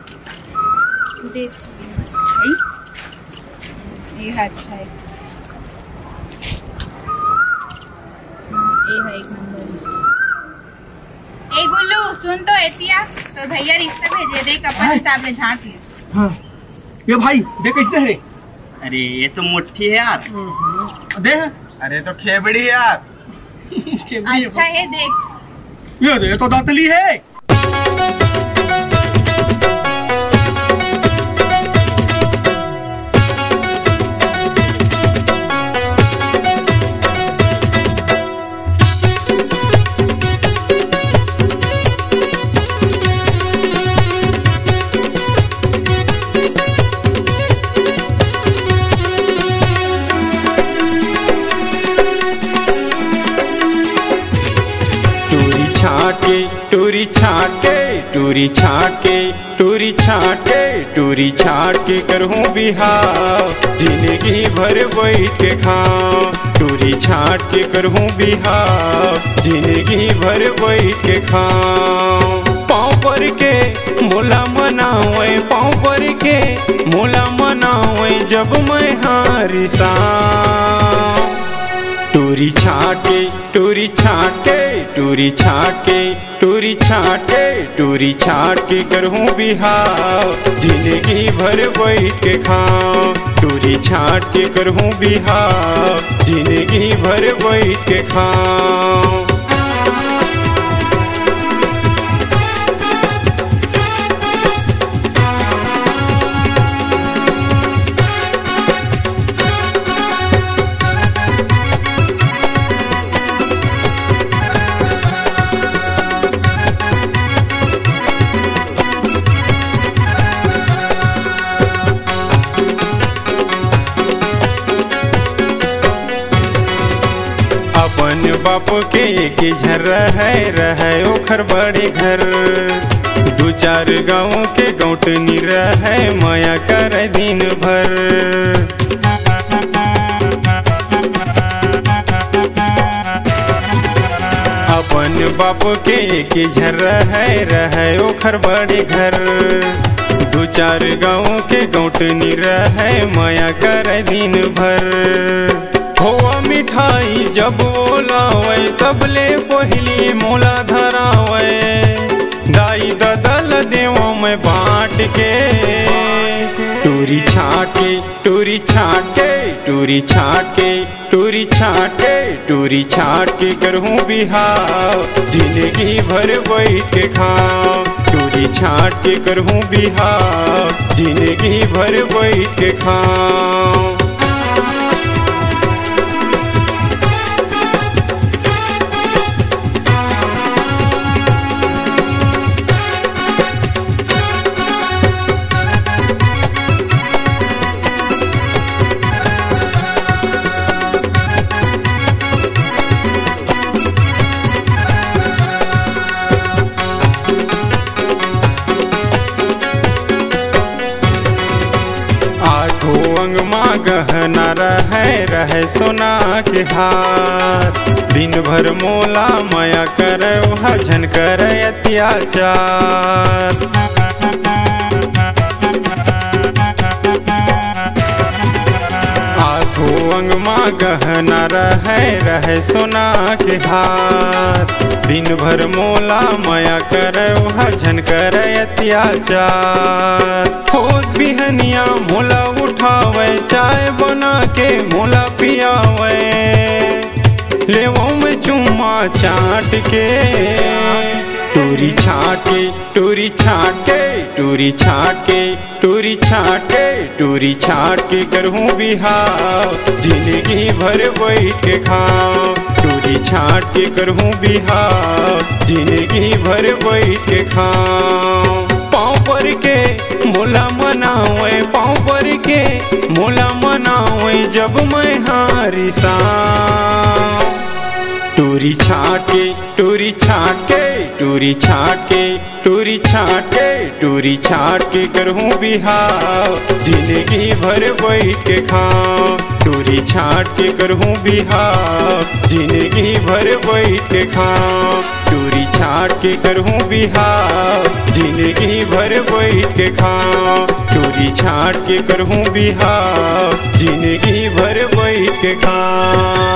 देख ये अच्छा है, ये है एक नंबर। ए गुल्लू सुन तो एतिया, तो भैया रिश्ता भेजे देख अपन हिसाब से झांक ले। हाँ ये भाई देख कैसे है रे। अरे ये तो मुट्ठी है यार। दे अरे तो खेबड़ी है यार। अच्छा है देख। ये तो दातली है। टूरी छाटे टूरी छाटे टूरी छाटे टूरी छाट के करहूँ बिहाव, जिंदगी भर बैठ के खाओ। टूरी छाट के करहूँ बिहाव, जिंदगी भर बैठ के खाओ। पाँव पर के मोला मनावे, पाँव पर के मोला मनावे जब मैं हारी सां। टूरी छाटे टूरी छाटे टूरी छाटे टूरी छाटे टूरी छाट के करहूँ बिहाव, जिंदगी भर बैठ के खाओ। टूरी छाट के करहूँ बिहाव, जिंदगी भर बैठ के खाओ। अपन बाप के झर रहे ओखर बड़े घर, दू चार गाँव के गौटनी रहे माया कर दिन भर। अपन बाप के झर रहे ओखर बड़े घर, दू चार गाँव के गौटनी रहे माया कर दिन भर। खोआ मिठाई जब बोलावे सबले पहली मोला धरावे, दाई ददल देवों में बांट के। टूरी छाटे टूरी छाटे टूरी छाटे टूरी छाटे टूरी छाट के करहूँ बिहाव, जिंदगी भर बैठ के खाओ। टूरी छाट के करहूँ बिहाव, जिंदगी भर बैठ के खाओ। गहना रहे सोना के हार, दिन भर मोला माया करे वह झन करे अत्याचार। आठों अंग माँ गहना रहे सोना के हार, दिन भर मोला माया करे वह झन करे अत्याचार। खोद बिहनिया मोला उठावे, चाय बना के मोला पियावे, लेवों में चुम्मा चाट के। टूरी छाटे टूरी छाटे टूरी छाटे टूरी छाटे टूरी छाट के करहूँ बिहाव, जिंदगी भर बैठ के खाओ। टूरी छाट के करहूँ बिहाव, जिंदगी भर बैठ के खाओ। पाँव पर के मोला मनावे, पाँव पर के मोला मनावे जब मैं हारी सां। टूरी छाटे टूरी छाटे टूरी छाटे टूरी छाटे टूरी छाट के करहूँ बिहाव, जिंदगी भर बैठ के खाओ। टूरी छाट के करहूँ बिहाव, जिंदगी भर बैठ के खाओ। टूरी छाट के करहूँ बिहार, जिंदगी भर बैठ के खाओ। चोरी छाट के करहूँ बिहार, जिंदगी भर बैठ के खाओ।